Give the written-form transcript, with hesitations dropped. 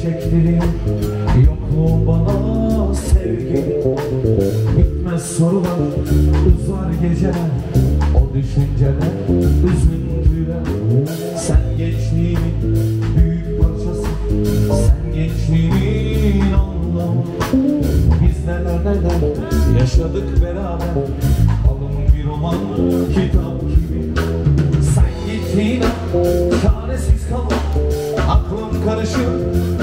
çektiriyor yokluğun bana sevgi. Bitmez sorular, uzar geceler, o düşünceler, üzüntüler. Sen gençliğimin büyük parçası, sen gençliğimin anlamı. Biz neler neler yaşadık beraber, alın bir roman kitap gibi. Sen gittiğin an çaresiz kalır, aklım karışır.